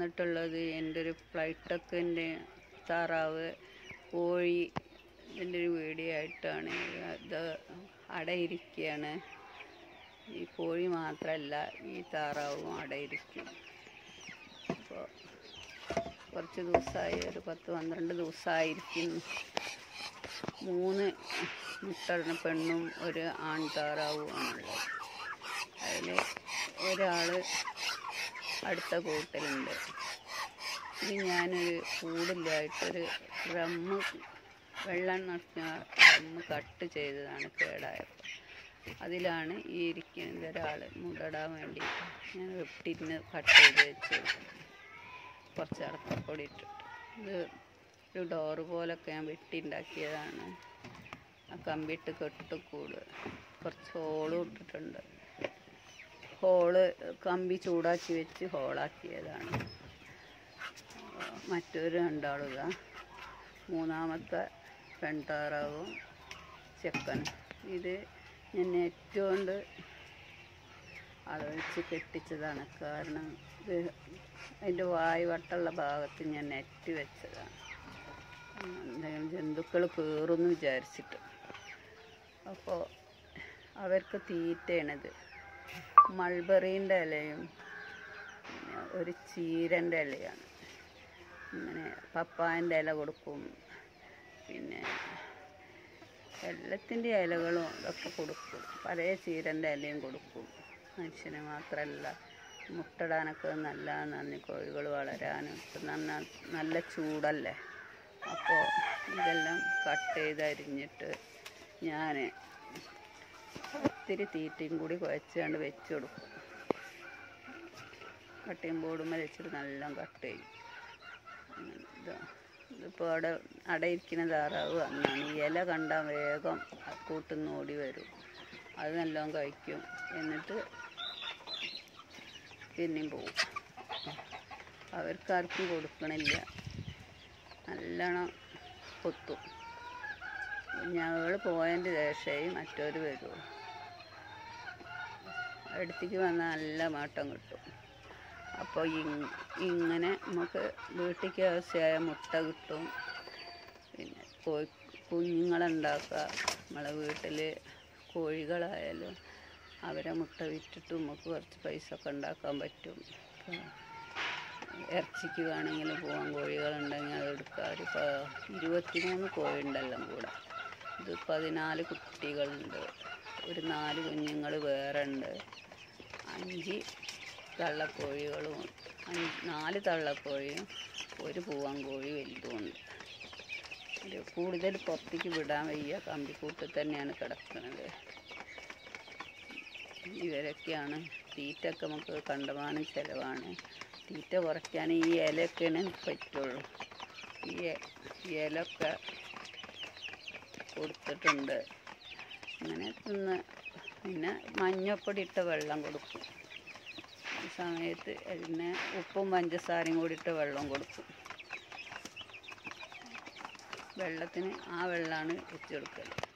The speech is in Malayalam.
വന്നിട്ടുള്ളത് എൻ്റെ ഒരു ഫ്ലൈറ്റൊക്കെ താറാവ് കോഴി ഇതിൻ്റെ ഒരു വീഡിയോ ആയിട്ടാണ്. ഇത് അടയിരിക്കുകയാണ്. ഈ കോഴി മാത്രമല്ല, ഈ താറാവും അടയിരിക്കും. അപ്പോൾ കുറച്ച് ദിവസമായി, ഒരു 10-12 ദിവസമായിരിക്കും. 3 മുട്ടയിടുന്ന പെണ്ണും ഒരു ആൺ താറാവുമാണുള്ളത്. അതിൽ ഒരാൾ അടുത്ത കൂട്ടിലുണ്ട്. ഇത് ഞാനൊരു കൂടില്ലായിട്ടൊരു ഡ്രമ്മ്, വെള്ളം നിറഞ്ഞ ഡ്രമ്മ് കട്ട് ചെയ്തതാണ് കേടായപ്പോൾ. അതിലാണ് ഈ ഇരിക്കുന്നത് ഒരാൾ മുടടാൻ വേണ്ടിയിട്ട്. ഞാൻ വെട്ടിന് കട്ട് ചെയ്ത് വെച്ച് കുറച്ച് അടക്കപ്പൊടി ഇട്ടിട്ട്. ഇത് ഒരു ഡോറ് പോലൊക്കെ ഞാൻ വെട്ടി ഉണ്ടാക്കിയതാണ്. ആ കമ്പിയിട്ട് കെട്ടുകൂട് കുറച്ച് ഹോളും ഇട്ടിട്ടുണ്ട്. കമ്പി ചൂടാക്കി വെച്ച് ഹോളാക്കിയതാണ്. മറ്റൊരു 2 ആളുക, 3ാമത്തെ പെൺതാറാവും ചെക്കനും. ഇത് ഞാൻ നെറ്റ് കൊണ്ട് അളവെച്ച് കെട്ടിച്ചതാണ്. കാരണം ഇത് അതിൻ്റെ വട്ടമുള്ള ഭാഗത്ത് ഞാൻ നെറ്റ് വെച്ചതാണ്. എന്തെങ്കിലും ജന്തുക്കൾ കയറുമെന്ന് വിചാരിച്ചിട്ട്. അപ്പോൾ അവർക്ക് തീറ്റയാണിത്. മൾബറീൻ്റെ ഇലയും പിന്നെ ഒരു ചീരൻ്റെ ഇലയാണ്. ഇങ്ങനെ പപ്പായൻ്റെ ഇല കൊടുക്കും. പിന്നെ എല്ലാത്തിൻ്റെ ഇലകളും ഇതൊക്കെ കൊടുക്കും. പല ചീരൻ്റെ ഇലയും കൊടുക്കും. മനുഷ്യന് മാത്രമല്ല, മുട്ടടാനൊക്കെ നല്ലതാണ്. കോഴികൾ വളരാനും നല്ല ചൂടല്ലേ. അപ്പോൾ ഇതെല്ലാം കട്ട് ചെയ്ത് അരിഞ്ഞിട്ട് ഞാൻ ഒത്തിരി തീറ്റയും കൂടി കുഴച്ചുകൊണ്ട് വെച്ച് കൊടുക്കും. കട്ടിങ് ബോർഡുമ്മേൽ വെച്ചിട്ട് നല്ല കട്ട് ചെയ്യും. ഇതിപ്പോൾ അടയിരിക്കുന്ന താറാവ് അന്നാണ്. ഈ ഇല കണ്ടാൽ വേഗം കൂട്ടുന്ന ഓടി വരും. അത് നല്ലോണം കഴിക്കും. എന്നിട്ട് പിന്നെയും പോവും. അവർക്കാർക്കും കൊടുക്കണില്ല. നല്ലോണം കൊത്തും. ഞങ്ങൾ പോയതിൻ്റെ ശേഷമേ മറ്റൊരു വരുള്ളൂ. അടുത്തേക്ക് വന്നാൽ നല്ല മാട്ടം കിട്ടും. അപ്പോൾ ഇങ്ങനെ നമുക്ക് വീട്ടിലേക്ക് ആവശ്യമായ മുട്ട കിട്ടും. പിന്നെ കുഞ്ഞുങ്ങളുണ്ടാക്കുക. നമ്മളെ വീട്ടിൽ കോഴികളായാലും അവരെ മുട്ട വിറ്റിട്ട് നമുക്ക് കുറച്ച് പൈസ ഒക്കെ ഉണ്ടാക്കാൻ പറ്റും. ഇറച്ചിക്ക് വേണമെങ്കിൽ പോകാൻ കോഴികളുണ്ടെങ്കിൽ അതെടുക്കുക. ഒരു 23 കോഴി ഉണ്ടെല്ലാം കൂടെ. ഇത് 14 കുട്ടികളുണ്ട്. ഒരു 4 കുഞ്ഞുങ്ങൾ വേറെ ഉണ്ട്. 5 തള്ളക്കോഴികളും 4 തള്ളക്കോഴിയും ഒരു പൂവൻ കോഴി വലുതുമുണ്ട്. കൂടുതൽ പുറത്തേക്ക് വിടാൻ വയ്യ. കമ്പിക്കൂട്ടിൽ തന്നെയാണ് കിടക്കുന്നത്. ഇവരൊക്കെയാണ്. തീറ്റയൊക്കെ നമുക്ക് കണ്ടമാനം ചിലവാണ്. തീറ്റ കുറയ്ക്കാൻ ഈ ഇലയൊക്കെയാണ് പറ്റുള്ളൂ. ഈ ഇലയൊക്കെ കൊടുത്തിട്ടുണ്ട്. അങ്ങനെ തിന്ന് പിന്നെ മഞ്ഞപ്പൊടി ഇട്ട വെള്ളം കൊടുക്കും. ഈ സമയത്ത് പിന്നെ ഉപ്പും പഞ്ചസാരയും കൂടി ഇട്ട വെള്ളം കൊടുക്കും. വെള്ളത്തിന് ആ വെള്ളമാണ് വെച്ച് കൊടുക്കൽ.